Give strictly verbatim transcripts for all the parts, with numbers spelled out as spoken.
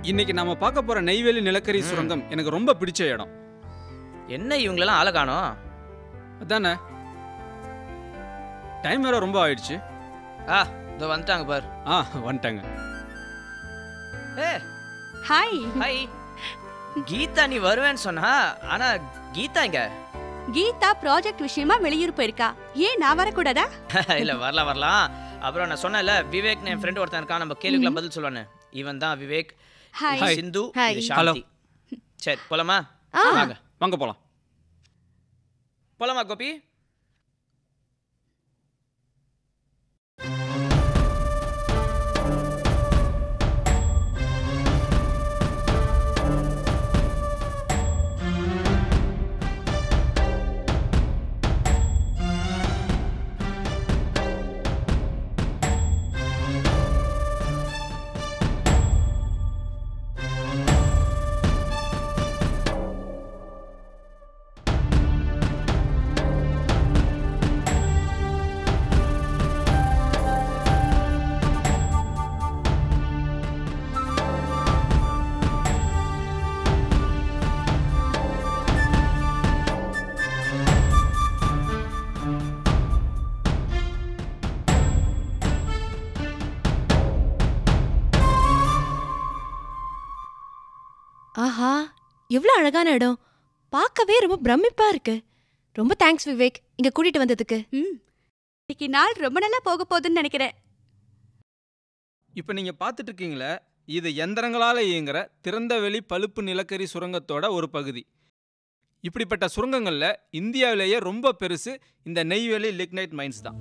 இன்னைக்கு நாம பார்க்க போற நெய்வேலி நிலக்கரி சுரங்கம் எனக்கு ரொம்ப பிடிச்ச இடம். என்ன இவங்களெல்லாம் ஆள காணோம்? அதானே டைம் வேற ரொம்ப ஆயிடுச்சு. ஆ இதோ வந்துட்டாங்க பார். ஆ வந்துட்டாங்க. ஏ ஹாய். ஹாய். கீதா நீ வருவேன்னு சொன்னா, ஆனா கீதா எங்க? கீதா ப்ராஜெக்ட் விஷயமா வெளியூர் போயிருக்கா. ஏன் நான் வரக்கூடாதா? இல்ல வரலாம் வரலாம். அப்புறம் நான் சொன்னேன்ல விவேக் என் ஃப்ரெண்ட் ஒருத்தன் இருக்கான், நம்ம கேள்விக்குலாம் பதில் சொல்லுவானே, இவன் தான் விவேக். ஹாய். சிந்து, ஹாய். சாந்தி. சரி போலாமா? வாங்க வாங்க போலாம். போலாமா கோபி? ஆஹா, எவ்வளவு அழகான இடம். பார்க்கவே ரொம்ப பிரமிப்பா இருக்கு. ரொம்ப தேங்க்ஸ் விவேக், இங்க கூட்டிட்டு வந்ததுக்கு. இன்னைக்கு நாள் ரொம்ப நல்லா போக போகுதுன்னு நினைக்கிறேன். இப்போ நீங்க பார்த்துட்டு இருக்கீங்களே, இது எந்திரங்களால இயங்குற திறந்தவெளி பழுப்பு நிலக்கரி சுரங்கத்தோட ஒரு பகுதி. இப்படிப்பட்ட சுரங்கங்கள்ல இந்தியாவிலேயே ரொம்ப பெருசு இந்த நெய்வேலி லிக்னைட் மைன்ஸ் தான்.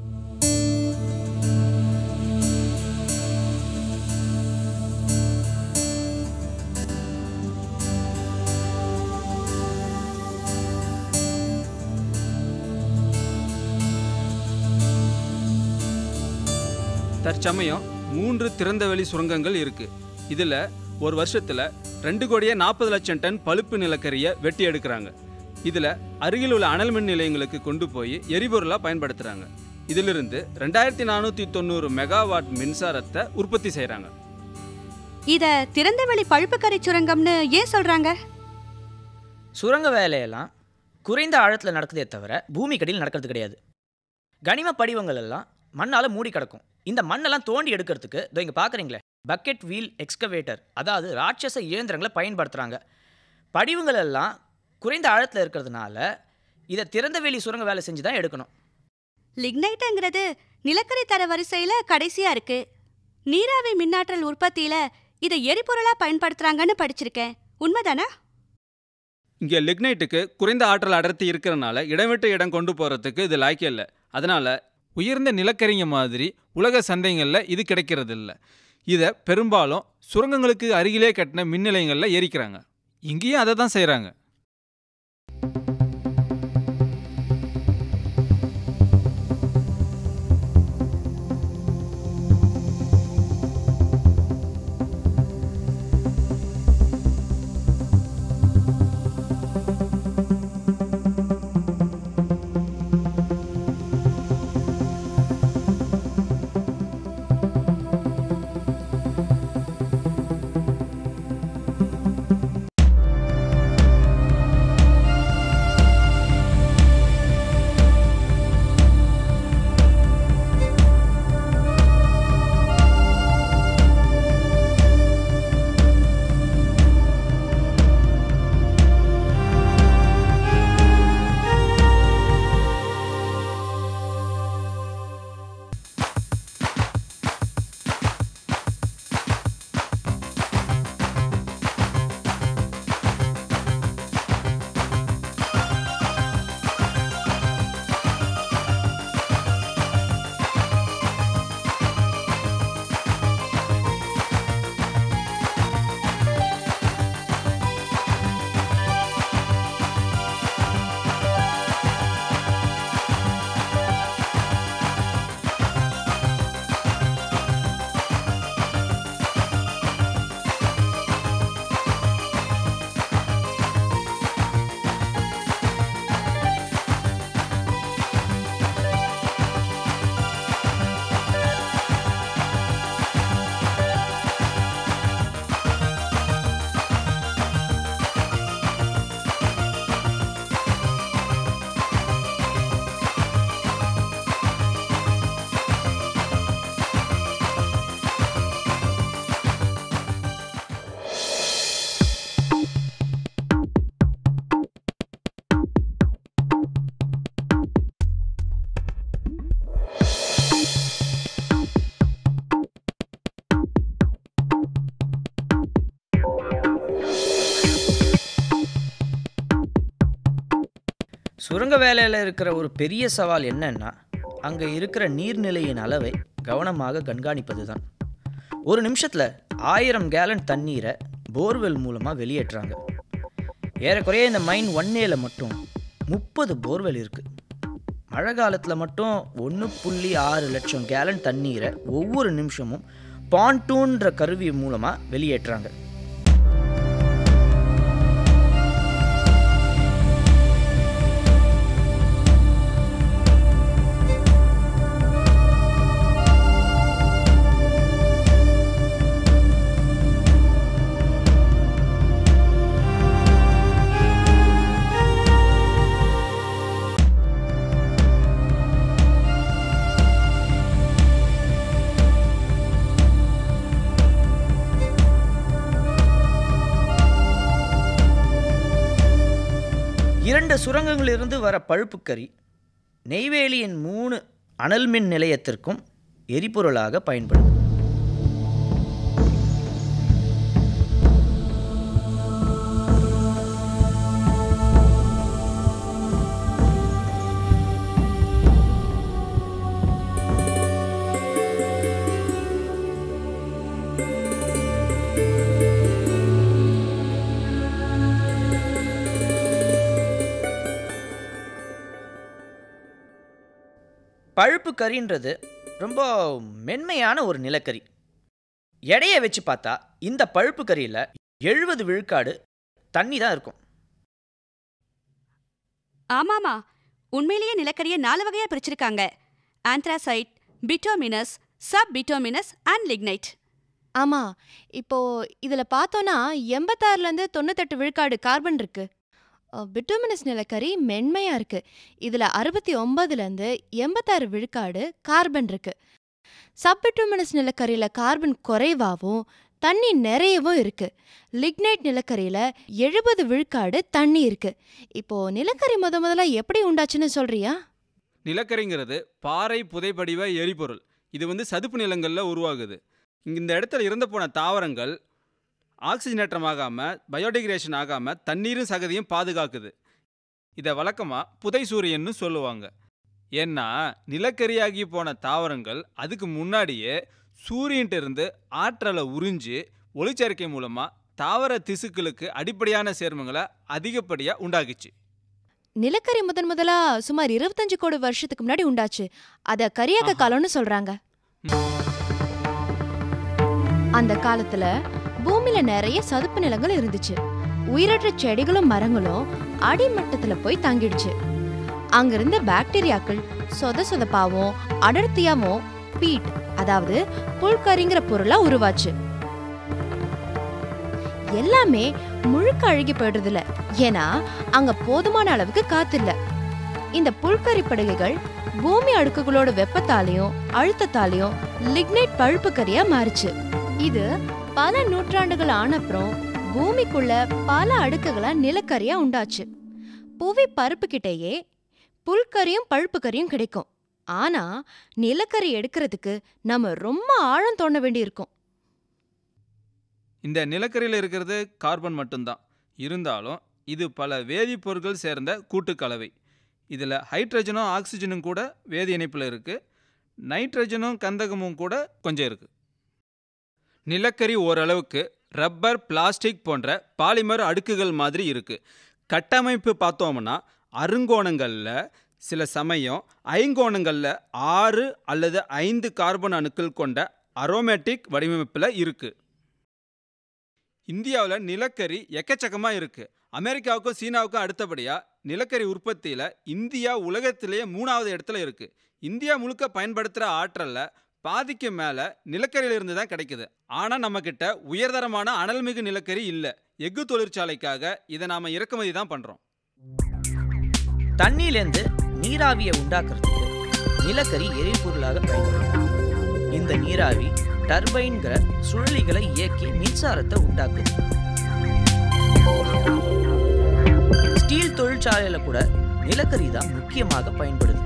தற்சமயம் மூன்று திறந்தவெளி சுரங்கங்கள் இருக்கு. இதுல ஒரு வருஷத்துல ரெண்டு கோடியே நாற்பது லட்சம் டன் பழுப்பு நிலக்கரியை வெட்டி எடுக்கிறாங்க. இதுல அருகில் உள்ள அனல் மின் நிலையங்களுக்கு கொண்டு போய் எரிபொருளா பயன்படுத்துறாங்க. இதிலிருந்து ரெண்டாயிரத்தி நானூத்தி தொண்ணூறு மெகாவாட் மின்சாரத்தை உற்பத்தி செய்யறாங்க. இத திறந்தவெளி பழுப்புக்கரை சுரங்கம்னு ஏன் சொல்றாங்க? சுரங்க வேலையெல்லாம் குறைந்த ஆழத்துல நடக்குதே தவிர பூமி கடியில் நடக்கிறது கிடையாது. கனிம படிவங்கள் எல்லாம் மண்ணால மூடி கிடக்கும். இந்த மண்ணெல்லாம் தோண்டி எடுக்கிறதுக்கு இதோ இங்கே பார்க்குறீங்களே பக்கெட் வீல் எக்ஸ்கவேட்டர், அதாவது ராட்சச இயந்திரங்களை பயன்படுத்துகிறாங்க. படிவங்கள் எல்லாம் குறைந்த ஆழத்தில் இருக்கிறதுனால இதை திறந்தவெளி சுரங்க வேலை செஞ்சு தான் எடுக்கணும். லிக்னைட்டுங்கிறது நிலக்கரி தர வரிசையில கடைசியா இருக்கு. நீராவி மின்னாற்றல் உற்பத்தியில இதை எரிபொருளா பயன்படுத்துறாங்கன்னு படிச்சிருக்கேன். உண்மைதானா? இங்கே லிக்னைட்டுக்கு குறைந்த ஆற்றல் அடர்த்தி இருக்கிறனால இடம் விட்டு இடம் கொண்டு போகிறதுக்கு இது லாய்க்கு இல்லை. அதனால உயர்ந்த நிலக்கரிங்க மாதிரி உலக சந்தைகளில் இது கிடைக்கிறது இல்லை. இதை பெரும்பாலும் சுரங்கங்களுக்கு அருகிலே கட்டின மின் நிலையங்களில் எரிக்கிறாங்க. இங்கேயும் அதை தான் செய்கிறாங்க. சுரங்க வேலையில் இருக்கிற ஒரு பெரிய சவால் என்னன்னா, அங்கே இருக்கிற நீர்நிலையின் அளவை கவனமாக கண்காணிப்பது தான். ஒரு நிமிஷத்தில் ஆயிரம் கேலன் தண்ணீரை போர்வெல் மூலமாக வெளியேற்றுறாங்க. ஏறக்குறைய இந்த மைன் ஒன்னேல மட்டும் முப்பது போர்வெல் இருக்குது. மழை காலத்தில் மட்டும் ஒன்று புள்ளி ஆறு லட்சம் கேலன் தண்ணீரை ஒவ்வொரு நிமிஷமும் பாண்டூன்ற கருவி மூலமாக வெளியேற்றுறாங்க. இரண்டு சுரங்கங்களிலிருந்து வர பழுப்புக்கரி நெய்வேலியின் மூணு அனல் மின் நிலையத்திற்கும் எரிபொருளாக பயன்படுது. பழுப்பு கறின்றது ரொம்ப மென்மையான ஒரு நிலக்கரி. எடையை வச்சு பார்த்தா இந்த பழுப்பு கறியில் எழுபது விழுக்காடு தண்ணி தான் இருக்கும். ஆமாமா, உண்மையிலேயே நிலக்கரியை நாலு வகையா பிரிச்சிருக்காங்க. Anthracite, bituminous, sub bituminous and lignite. ஆமா, இப்போ இதுல பார்த்தோன்னா எண்பத்தாறுல இருந்து தொண்ணூத்தெட்டு விழுக்காடு கார்பன் இருக்கு. பிட்டோமினஸ் நிலக்கரி மென்மையா இருக்கு. இதுல அறுபத்தி ஒன்பதுல இருந்து எண்பத்தாறு விழுக்காடு கார்பன் இருக்கு. சப் பிட்டோமினஸ் நிலக்கரியில கார்பன் குறைவாகவும் தண்ணி நிறையவும் இருக்கு. லிக்னைட் நிலக்கரியில எழுபது விழுக்காடு தண்ணி இருக்கு. இப்போ நிலக்கரி முத முதல்ல எப்படி உண்டாச்சுன்னு சொல்றியா? நிலக்கரிங்கிறது பாறை புதைப்படிவ எரிபொருள். இது வந்து சதுப்பு நிலங்களில் உருவாகுது. இந்த இடத்துல இறந்து போன தாவரங்கள் ஆக்சிஜனேற்றம் ஆகாமல் பயோடிகிரேஷன் ஆகாமல் தண்ணீரும் சகதியும் பாதுகாக்குது. இதை வழக்கமாக புதை சூரியன்னு சொல்லுவாங்க. ஏன்னா நிலக்கரியாகி போன தாவரங்கள் அதுக்கு முன்னாடியே சூரியன்ட்டு இருந்து ஆற்றலை உறிஞ்சி ஒளிச்சேர்க்கை மூலமாக தாவர திசுக்களுக்கு அடிப்படையான சேர்மங்களை அதிகப்படியாக உண்டாக்குச்சு. நிலக்கரி முதன் முதலா சுமார் இருபத்தஞ்சு கோடி வருஷத்துக்கு முன்னாடி உண்டாச்சு. அத கரியாக காலம்னு சொல்றாங்க. அந்த காலத்துல பூமியில நிறைய சதுப்பு நிலங்கள் இருந்துச்சு. உயிரற்ற செடிகளும் மரங்களும் அடிமட்டத்துல போய் தங்கிடுச்சு. அங்கிருந்த பாக்டீரியாக்கள் சொத சொதப்பாவும் அடர்த்தியாவும் பீட், அதாவது புல்கரிங்கிற பொருளா உருவாச்சு. எல்லாமே முழுக்க அழுகி போயிடுறது இல்ல, ஏன்னா அங்க போதுமான அளவுக்கு காத்து இல்ல. இந்த புல்கரி படுகைகள் பூமி அடுக்குகளோட வெப்பத்தாலையும் அழுத்தத்தாலையும் லிக்னைட் பழுப்பு கரியா மாறுச்சு. இது பல நூற்றாண்டுகள் ஆனப்புறம் பூமிக்குள்ள பல அடுக்குகளா நிலக்கரியா உண்டாச்சு. புவி பருப்பு கிட்டேயே புல்கரியும் பழுப்பு கரியும் கிடைக்கும். ஆனா நிலக்கரி எடுக்கிறதுக்கு நம்ம ரொம்ப ஆழம் தோண்ட வேண்டி இருக்கும். இந்த நிலக்கரியில் இருக்கிறது கார்பன் மட்டும்தான். இருந்தாலும் இது பல வேதிப்பொருட்கள் சேர்ந்த கூட்டுக்கலவை. இதில் ஹைட்ரஜனும் ஆக்சிஜனும் கூட வேதி இணைப்பில் இருக்குது. நைட்ரஜனும் கந்தகமும் கூட கொஞ்சம் இருக்குது. நிலக்கரி ஓரளவுக்கு ரப்பர், பிளாஸ்டிக் போன்ற பாலிமர் அடுக்குகள் மாதிரி இருக்குது. கட்டமைப்பு பார்த்தோம்னா அருங்கோணங்களில் சில சமயம் ஐங்கோணங்களில் ஆறு அல்லது ஐந்து கார்பன் அணுக்கள் கொண்ட அரோமேட்டிக் வடிவமைப்பில் இருக்குது. இந்தியாவில் நிலக்கரி எக்கச்சக்கமாக இருக்குது. அமெரிக்காவுக்கும் சீனாவுக்கும் அடுத்தபடியாக நிலக்கரி உற்பத்தியில் இந்தியா உலகத்திலேயே மூணாவது இடத்துல இருக்குது. இந்தியா முழுக்க பயன்படுத்துகிற ஆற்றலில் பாதிக்கு மேலே நிலக்கரியிலிருந்து தான் கிடைக்குது. ஆனால் நம்மக்கிட்ட உயர்தரமான அனல்மிகு நிலக்கரி இல்லை. எஃகு தொழிற்சாலைக்காக இதை நாம் இறக்குமதி தான் பண்ணுறோம். தண்ணியிலேருந்து நீராவியை உண்டாக்குறதுக்கு நிலக்கரி எரிபொருளாக பயன்படுத்தும். இந்த நீராவி டர்பைன்கிற சுழலிகளை இயக்கி மின்சாரத்தை உண்டாக்குது. ஸ்டீல் தொழிற்சாலையில கூட நிலக்கரி தான் முக்கியமாக பயன்படுது.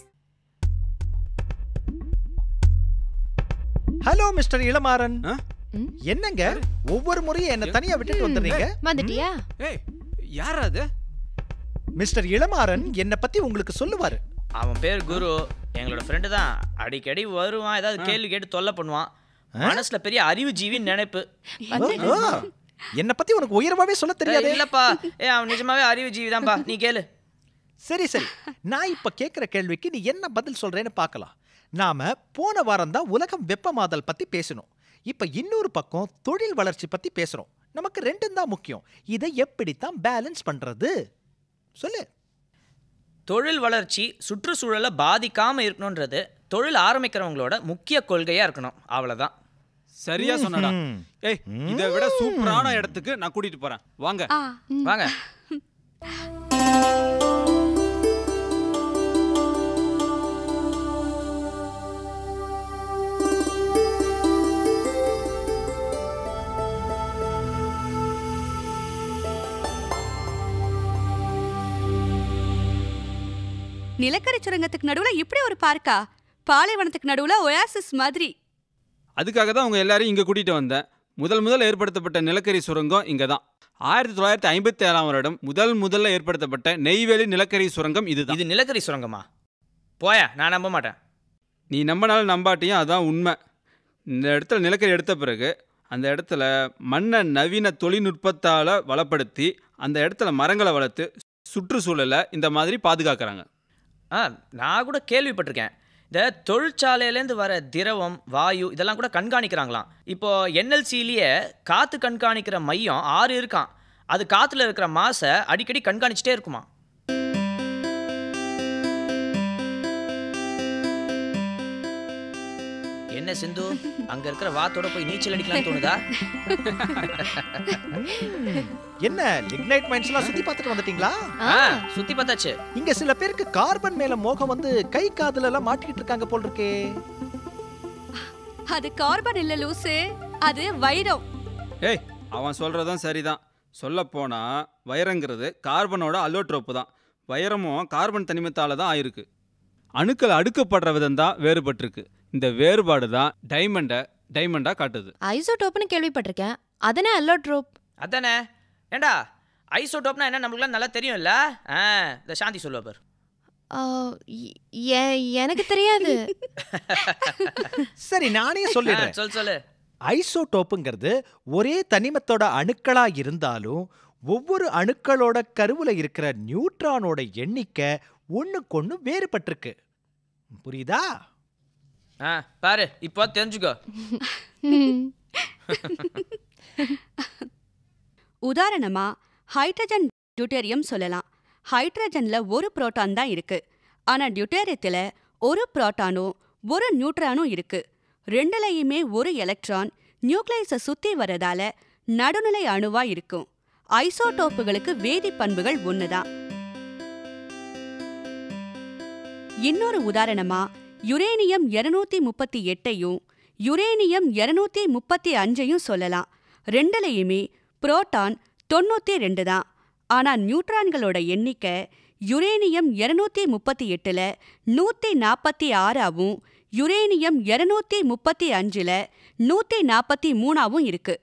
ஹலோ மிஸ்டர் இளமாறன், என்னங்க ஒவ்வொரு முறையும் என்ன தனியா விட்டுட்டு வந்துறீங்க? வந்துட்டியா? ஏய் யார் அது? மிஸ்டர் இளமாறன் என்ன பத்தி உங்களுக்கு சொல்லுவாரு. அவன் பேர் குரு, எங்களோட ஃப்ரெண்டு தான். அடிக்கடி வருவான், ஏதாவது கேள்வி கேட்டு தொல்லை பண்ணுவான். மனசுல பெரிய அறிவு ஜீவின்னு நினைப்பு. என்ன பத்தி உனக்கு உயர்வாவே சொல்ல தெரியாது. இல்லப்பா, ஏ அவன் நிஜமாவே அறிவு ஜீவி தான்ப்பா, நீ கேளு. சரி சரி, நான் இப்ப கேட்கிற கேள்விக்கு நீ என்ன பதில் சொல்றேன்னு பார்க்கலாம். நாம போன வாரம் தான் உலகம் வெப்பமாதல் பத்தி பேசணும். இப்ப இன்னொரு பக்கம் தொழில் வளர்ச்சி பத்தி பேசுறோம். நமக்கு ரெண்டும் தான் முக்கியம். இதை எப்படித்தான் பேலன்ஸ் பண்றது சொல்லு. தொழில் வளர்ச்சி சுற்றுச்சூழலை பாதிக்காம இருக்கணும்ன்றது தொழில் ஆரம்பிக்கிறவங்களோட முக்கிய கொள்கையா இருக்கணும். அவ்வளவுதான். சரியா சொன்னடா. ஏய் இதை விட சூப்பரான இடத்துக்கு நான் கூட்டிட்டு போறேன். வாங்க வாங்க. நிலக்கரி சுரங்கத்துக்கு நடுவுல இப்படி ஒரு பார்க்கா? பாலைவனத்துக்கு நடுவுல ஒயாசிஸ் மாதிரி. அதுக்காக தான் உங்க எல்லாரையும் இங்க கூட்டிட்டு வந்தேன். முதல் முதல் ஏற்படுத்தப்பட்ட நிலக்கரி சுரங்கம் இங்க தான். ஆயிரத்தி தொள்ளாயிரத்தி ஐம்பத்தி ஏழாம் வருடம் முதல் முதல்ல ஏற்படுத்தப்பட்ட நெய்வேலி நிலக்கரி சுரங்கம் இதுதான். இது நிலக்கரி சுரங்கமா? போயா, நான் நம்ப மாட்டேன். நீ நம்பினாலும் நம்பாட்டியும் அதான் உண்மை. இந்த இடத்துல நிலக்கரி எடுத்த பிறகு அந்த இடத்துல மண்ணை நவீன தொழில்நுட்பத்தால் வளப்படுத்தி அந்த இடத்துல மரங்களை வளர்த்து சுற்றுச்சூழலை இந்த மாதிரி பாதுகாக்கிறாங்க. ஆ, நான் கூட கேள்விப்பட்டிருக்கேன். இந்த தொழிற்சாலையிலேருந்து வர திரவம், வாயு இதெல்லாம் கூட கண்காணிக்கிறாங்களாம். இப்போது என்எல்சிலேயே காற்று கண்காணிக்கிற மையம் ஆறு இருக்கான். அது காற்றுல இருக்கிற மாசை அடிக்கடி கண்காணிச்சிட்டே இருக்குமா. என்ன சிந்து, அங்க இருக்கிற வாத்தோட போய் நீச்சல் அடிக்கலாம் தோணுதா? என்ன லிக்னைட் மைன்ஸ் எல்லாம் சுத்தி பார்த்துட்டு வந்துட்டீங்களா? சுத்தி பார்த்தாச்சு. இங்க சில பேருக்கு கார்பன் மேல மோகம் வந்து கை காதுல எல்லாம் மாட்டிக்கிட்டு இருக்காங்க போல் இருக்கே. அது கார்பன் இல்ல லூசு, அது வைரம். ஏய் அவன் சொல்றதும் சரிதான். சொல்ல போனா வைரங்கிறது கார்பனோட அல்லோட்ரோப்பு தான். வைரமும் கார்பன் தனிமத்தால தான் ஆயிருக்கு. அணுக்கள் அடுக்கப்படுற விதம் தான் வேறுபட்டிருக்கு. இந்த வேறுபாடு தான் டைமண்டை டைமண்டா காட்டுது. ஐசோடோப்னு கேள்விப்பட்டிருக்கேன். அதனே அல்லோட்ரோப். அதானே. ஏண்டா ஐசோடோப்னா என்ன நம்மளுக்குலாம் நல்லா தெரியும்ல. ஆ, இந்த சாந்தி சொல்லுவா பார். எனக்கு தெரியாது. சரி நானே சொல்லிடுறேன். சொல் சொல்லு. ஐசோடோப்புங்கிறது ஒரே தனிமத்தோட அணுக்களா இருந்தாலும் ஒவ்வொரு அணுக்களோட கருவுல இருக்கிற நியூட்ரானோட எண்ணிக்கை ஒண்ணுக்கொன்னு வேறுபட்டிருக்கு. புரியுதா? ஆ பாரு, இப்போ தெரிஞ்சுக்கோ. உதாரணமா ஹைட்ரஜன் டியூட்டேரியம் சொல்லலாம். ஹைட்ரஜன்ல ஒரு புரோட்டான் தான் இருக்கு. ஆனா டியூட்டேரியத்துல ஒரு புரோட்டானும் ஒரு நியூட்ரானும் இருக்கு. ரெண்டுலையுமே ஒரு எலக்ட்ரான் நியூக்ளியஸை சுத்தி வரதால நடுநிலை அணுவா இருக்கும். ஐசோடோப்புகளுக்கு வேதி பண்புகள் ஒண்ணுதான். இன்னொரு உதாரணமா யுரேனியம் இருநூத்தி முப்பத்தி எட்டையும் யுரேனியம் இருநூத்தி முப்பத்தி அஞ்சையும் சொல்லலாம். ரெண்டுலையுமே புரோட்டான் தொண்ணூத்தி ரெண்டு தான். ஆனா நியூட்ரான்களோட எண்ணிக்கை யுரேனியம் இருநூத்தி முப்பத்தி எட்டுல நூத்தி நாற்பத்தி ஆறாவும் யுரேனியம் இருநூத்தி முப்பத்தி அஞ்சுல நூத்தி நாற்பத்தி மூணாவும் இருக்கு.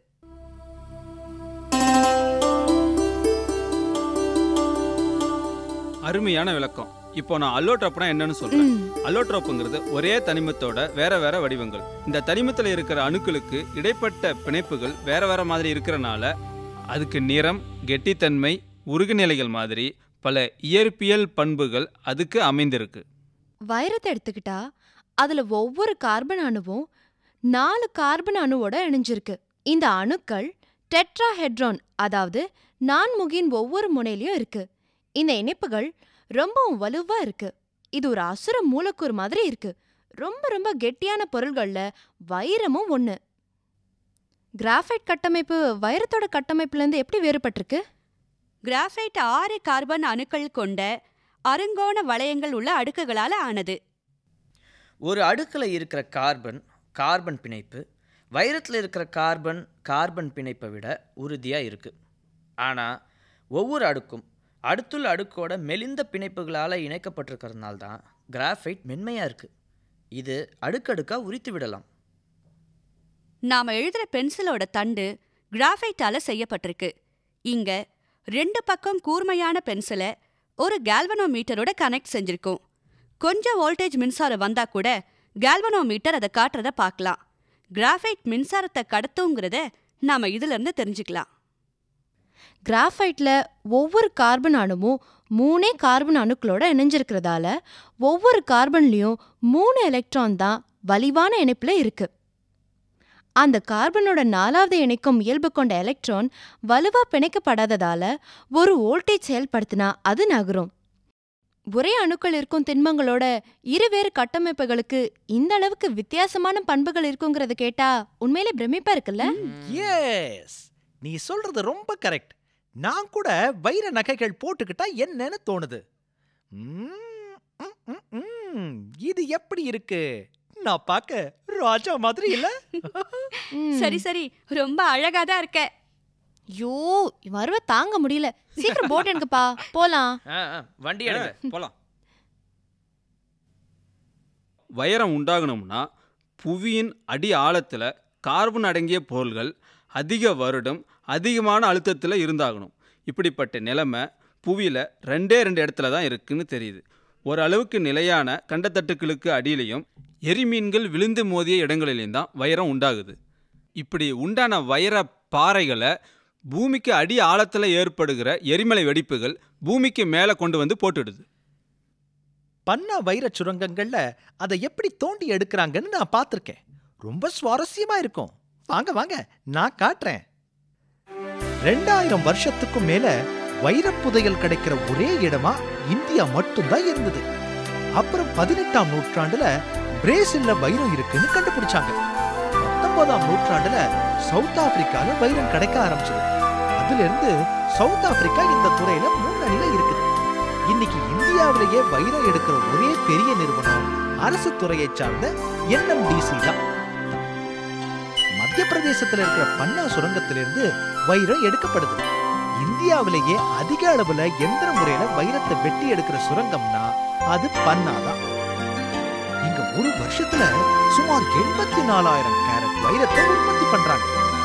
அருமையான விளக்கம். இப்போ நான் அல்லோட்ரோப்னா என்னன்னு சொல்றேன். அல்லோட்ரோப்புங்கிறது ஒரே தனிமத்தோட வேற வேற வடிவங்கள். இந்த தனிமத்தில் இருக்கிற அணுக்களுக்கு இடைப்பட்ட பிணைப்புகள் வேற வேற மாதிரி இருக்கிறனால அதுக்கு நிறம், கெட்டித்தன்மை, உருகுநிலைகள் மாதிரி பல இயற்பியல் பண்புகள் அதுக்கு அமைந்திருக்கு. வைரத்தை எடுத்துக்கிட்டா அதுல ஒவ்வொரு கார்பன் அணுவும் நாலு கார்பன் அணுவோட இணைஞ்சிருக்கு. இந்த அணுக்கள் டெட்ராஹெட்ரான், அதாவது நான்முகின் ஒவ்வொரு முனையிலயும் இருக்கு. இந்த இணைப்புகள் ரொம்பவும் வலுவா இருக்கு. இது ஒரு அசுர மூலக்கூறு மாதிரி இருக்கு. ரொம்ப ரொம்ப கெட்டியான பொருள்கள்ல வைரமும் ஒண்ணு. கிராஃபைட் கட்டமைப்பு வைரத்தோட கட்டமைப்புல இருந்து எப்படி வேறுபட்டிருக்கு? கிராஃபைட் ஆறு கார்பன் அணுக்கள் கொண்ட அருங்கோண வளையங்கள் உள்ள அடுக்குகளால ஆனது. ஒரு அடுக்குல இருக்கிற கார்பன் கார்பன் பிணைப்பு வைரத்தில் இருக்கிற கார்பன் கார்பன் பிணைப்பை விட உறுதியா இருக்கு. ஆனா ஒவ்வொரு அடுக்கும் அடுத்துள்ள அடுக்கோட மெலிந்த பிணைப்புகளால் இணைக்கப்பட்டிருக்கிறதுனால தான் கிராஃபைட் மென்மையாக இருக்குது. இது அடுக்கடுக்காக உரித்து விடலாம். நாம எழுதுற பென்சிலோட தண்டு கிராஃபைட்டால செய்யப்பட்டிருக்கு. இங்க ரெண்டு பக்கம் கூர்மையான பென்சிலை ஒரு கேல்வனோமீட்டரோட கனெக்ட் செஞ்சிருக்கோம். கொஞ்சம் வோல்டேஜ் மின்சாரம் வந்தா கூட கேல்வனோமீட்டர் அதை காட்டுறத பார்க்கலாம். கிராஃபைட் மின்சாரத்தை கடத்துங்கிறத நாம இதுல இருந்து தெரிஞ்சுக்கலாம். கிராஃபைட்ல ஒவ்வொரு கார்பன் அணுவும் மூணே கார்பன் அணுக்களோட இணைஞ்சிருக்கிறதால ஒவ்வொரு கார்பன்லயும் மூணு எலக்ட்ரான் தான் வலிவான இணைப்புல இருக்கு. அந்த கார்பனோட நாலாவது இணைக்கும் இயல்பு கொண்ட எலக்ட்ரான் வலுவா பிணைக்கப்படாததால ஒரு வோல்டேஜ் செயல்படுத்தினா அது நகரும். ஒரே அணுக்கள் இருக்கும் திண்மங்களோட இருவேறு கட்டமைப்புகளுக்கு இந்த அளவுக்கு வித்தியாசமான பண்புகள் இருக்குங்கிறத கேட்டா உண்மையிலே பிரமிப்பா இருக்குல்ல? எஸ், நீ சொல்றது ரொம்ப கரெக்ட். நான் கூட வைர நகைகள் போட்டுக்கிட்டா என்னன்னு தோணுது. இது எப்படி இருக்கு? நான் பார்க்க ராஜா மாதிரி இல்ல? சரி சரி, ரொம்ப அழகாதான் இருக்க. ஐயோ, வருவ தாங்க முடியல. சீக்கிரம் போட் எனக்குப்பா, போலாம். வண்டி எடுங்க, போலாம். வைரம் உண்டாகணும்னா புவியின் அடி ஆழத்துல கார்பன் அடங்கிய பொருள்கள் அதிக வருடம் அதிகமான அழுத்தத்தில் இருந்தாகணும். இப்படிப்பட்ட நிலைமை புவியில் ரெண்டே ரெண்டு இடத்துல தான் இருக்குன்னு தெரியுது. ஒரு அளவுக்கு நிலையான கண்டத்தட்டுக்களுக்கு அடியிலையும் எரிமீன்கள் விழுந்து மோதிய இடங்களிலையும் தான் வைரம் உண்டாகுது. இப்படி உண்டான வைர பாறைகளை பூமிக்கு அடி ஆழத்தில் ஏற்படுகிற எரிமலை வெடிப்புகள் பூமிக்கு மேலே கொண்டு வந்து போட்டுடுது. பன்னா வைர சுரங்கங்கள்ல அதை எப்படி தோண்டி எடுக்கிறாங்கன்னு நான் பார்த்துருக்கேன். ரொம்ப சுவாரஸ்யமா இருக்கும். வாங்க வாங்க, நான் காட்டுறேன். ரெண்டாயிரம் வருஷத்துக்கும் மேல வைரப்புதையல் கிடைக்கிற ஒரே இடமா இந்தியா மட்டும்தான் இருந்தது. அப்புறம் பதினெட்டாம் நூற்றாண்டுல பிரேசில்ல வைரம் இருக்குன்னு கண்டுபிடிச்சாங்க. பத்தொன்பதாம் நூற்றாண்டுல சவுத் ஆப்பிரிக்கால வைரம் கிடைக்க ஆரம்பிச்சது. அதுல இருந்து சவுத் ஆப்பிரிக்கா இந்த துறையில முன்னணியில இருக்குது. இன்னைக்கு இந்தியாவிலேயே வைரம் எடுக்கிற ஒரே பெரிய நிறுவனம் அரசு துறையை சார்ந்த என் எம் டி சி தான். மத்திய பிரதேசத்துல இருக்கிற பன்னா சுரங்கத்திலிருந்து வைரம் எடுக்கப்படுது. இந்தியாவிலேயே அதிக அளவுல எந்திர முறையில வைரத்தை வெட்டி எடுக்கிற சுரங்கம்னா அது பன்னா தான். இங்க ஒரு வருஷத்துல சுமார் எண்பத்தி நாலாயிரம் கேரட் வைரத்தை உற்பத்தி பண்றாங்க.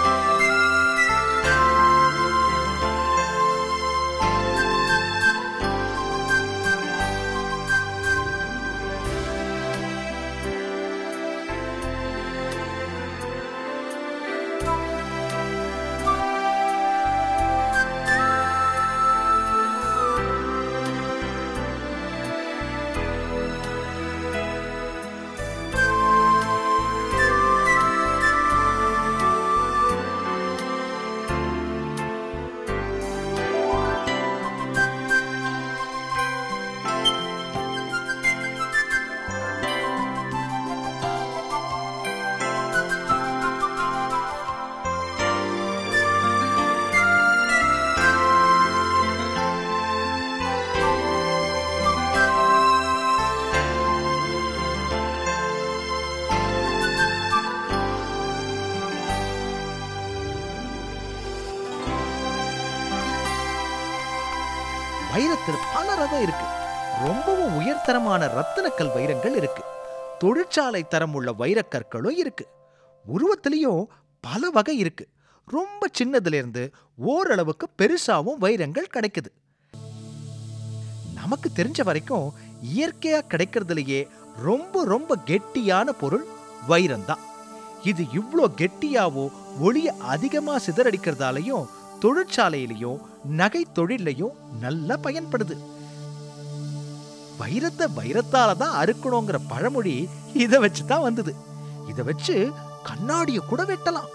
வைரத்தில் பல ரகம் இருக்கு. ரொம்பவும் உயர்தரமான ரத்தினக்கல் வைரங்கள் இருக்கு. தொழிற்சாலை தரம் உள்ள வைரக்கற்களும் இருக்கு. உருவத்திலையும் பல வகை இருக்கு. ரொம்ப சின்னதுல இருந்து ஓரளவுக்கு பெருசாவும் வைரங்கள் கிடைக்குது. நமக்கு தெரிஞ்ச வரைக்கும் இயற்கையா கிடைக்கிறதுலயே ரொம்ப ரொம்ப கெட்டியான பொருள் வைரம் தான். இது இவ்ளோ கெட்டியாவோ ஒளிய அதிகமா சிதறடிக்கிறதாலையும் தொழிற்சாலையிலையும் நகை தொழிலையும் நல்லா பயன்படுது. வைரத்தை வைரத்தால தான் அறுக்கணுங்கிற பழமொழி இதை வச்சுதான் வந்தது. இதை வச்சு கண்ணாடிய கூட வெட்டலாம்.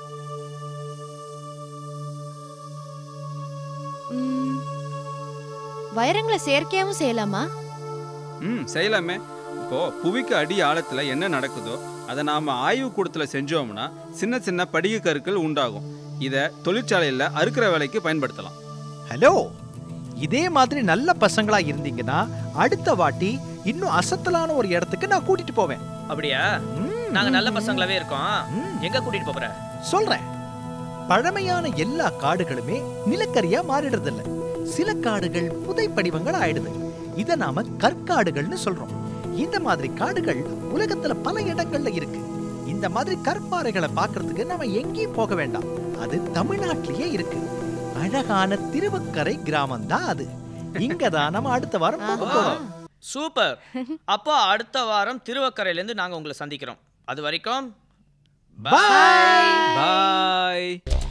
வைரங்களை செயற்கையாவும் செய்யலாமா? ம் செய்யலாமே. இப்போ புவிக்கு அடி ஆழத்துல என்ன நடக்குதோ அதை நாம ஆய்வு கூடத்துல செஞ்சோம்னா சின்ன சின்ன படிக கற்கள் உண்டாகும். இதை தொழிற்சாலையில அறுக்கிற வேலைக்கு பயன்படுத்தலாம். ஹலோ, இதே மாதிரி நல்ல பசங்களா இருந்தீங்கன்னா அடுத்த வாட்டி இன்னும் அசத்தலான ஒரு இடத்துக்கு நான் கூட்டிட்டு போவேன். அப்படியா? நாங்க நல்ல பசங்களாவே இருக்கோம். எங்க கூட்டிட்டு போற? சொல்றேன். பழமையான எல்லா காடுகளுமே நிலக்கரியா மாறிடுறது இல்ல. சில காடுகள் புதை படிவங்கள் ஆயிடுது. இத நாம கற்காடுகள்னு சொல்றோம். இந்த மாதிரி காடுகள் உலகத்துல பல இடங்கள்ல இருக்கு. இந்த மாதிரி கற்பாறைகளை பார்க்கிறதுக்கு நம்ம எங்கேயும் போக வேண்டாம். அது தமிழ்நாட்டிலேயே இருக்கு. அழகான திருவக்கரை கிராமம் தான் அது. இங்கதான் நம்ம அடுத்த வாரம் போக போறோம். சூப்பர். அப்போ அடுத்த வாரம் திருவக்கரையிலேருந்து நாங்கள் உங்களை சந்திக்கிறோம். அது வரைக்கும் பாய் பாய்.